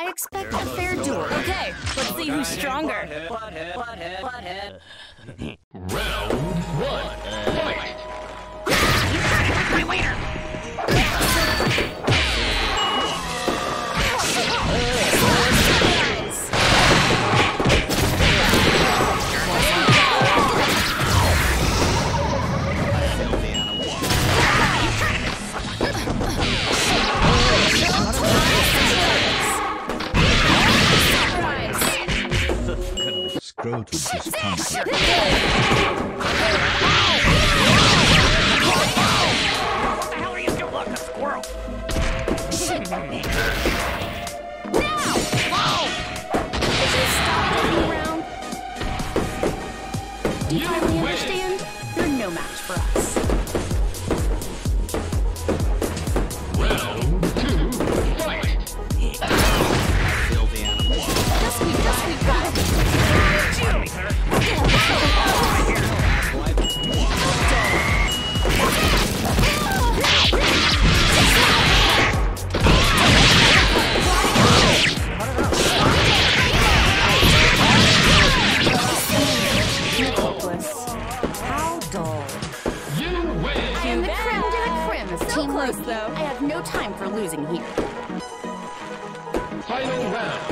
I expect a fair duel. Okay, let's see who's stronger. Round 1. Fight! My wiener! Scrotum discomfort. What the hell are you doing? Look, a squirrel! Do you finally understand? You're no match for us. Round 2. Fight! Filthy animal. Just we got it. How dull. You win! I am the creme de la creme of So Team close, Rugby. though. I have no time for losing here. Final round.